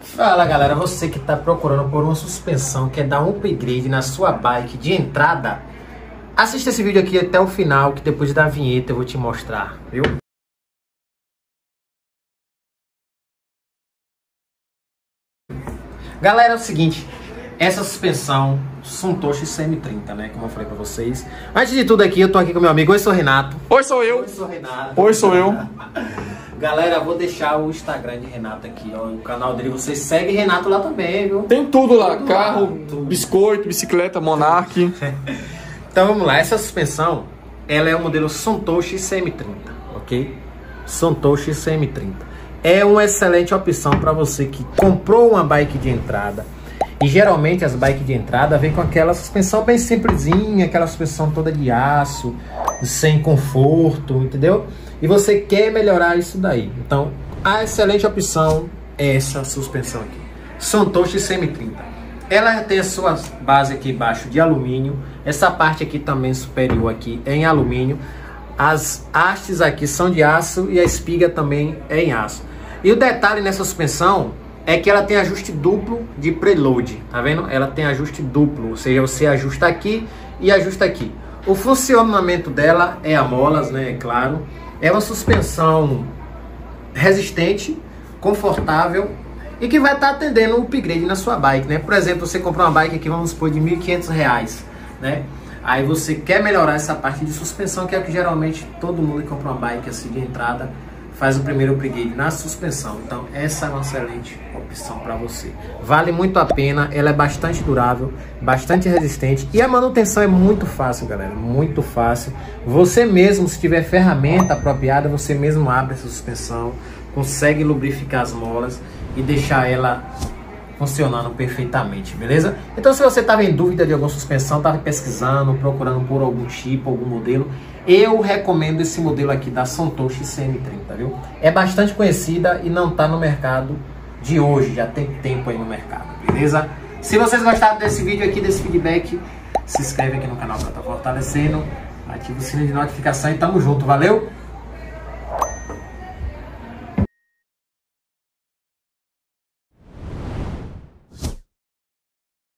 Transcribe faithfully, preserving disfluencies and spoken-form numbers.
Fala galera, você que está procurando por uma suspensão, quer dar um upgrade na sua bike de entrada, assista esse vídeo aqui até o final, que depois da vinheta eu vou te mostrar, viu? Galera, é o seguinte, essa suspensão Suntoshi C M trinta, né, como eu falei pra vocês. Antes de tudo aqui, eu tô aqui com meu amigo, oi, sou o Renato. Oi, sou eu. Oi, sou o Renato. Oi, sou eu. Galera, vou deixar o Instagram de Renato aqui, ó, o canal dele, vocês seguem Renato lá também, viu? Tem tudo lá, tudo carro, lá, tudo. Biscoito, bicicleta, Monark. Então vamos lá, essa suspensão, ela é o modelo Suntoshi C M trinta, ok? Suntoshi C M trinta. É uma excelente opção para você que comprou uma bike de entrada. E geralmente as bikes de entrada vem com aquela suspensão bem simplesinha, aquela suspensão toda de aço, sem conforto, entendeu? E você quer melhorar isso daí. Então, a excelente opção é essa suspensão aqui, Suntoshi C M trinta. Ela tem a sua base aqui embaixo de alumínio. Essa parte aqui também superior aqui é em alumínio. As hastes aqui são de aço e a espiga também é em aço. E o detalhe nessa suspensão é que ela tem ajuste duplo de preload, tá vendo? Ela tem ajuste duplo, ou seja, você ajusta aqui e ajusta aqui. O funcionamento dela é a molas, né, é claro. É uma suspensão resistente, confortável e que vai estar atendendo o upgrade na sua bike, né? Por exemplo, você comprou uma bike aqui, vamos supor, de mil e quinhentos reais, né? Aí você quer melhorar essa parte de suspensão, que é o que geralmente todo mundo que compra uma bike assim de entrada faz o primeiro upgrade na suspensão. Então essa é uma excelente opção para você. Vale muito a pena, ela é bastante durável, bastante resistente e a manutenção é muito fácil, galera, muito fácil. Você mesmo, se tiver ferramenta apropriada, você mesmo abre essa suspensão, consegue lubrificar as molas e deixar ela funcionando perfeitamente, beleza? Então se você estava em dúvida de alguma suspensão, estava pesquisando, procurando por algum tipo, algum modelo, eu recomendo esse modelo aqui da Suntoshi C M trinta, viu? É bastante conhecida e não está no mercado de hoje, já tem tempo aí no mercado, beleza? Se vocês gostaram desse vídeo aqui, desse feedback, se inscreve aqui no canal para estar fortalecendo, ativa o sininho de notificação e tamo junto, valeu?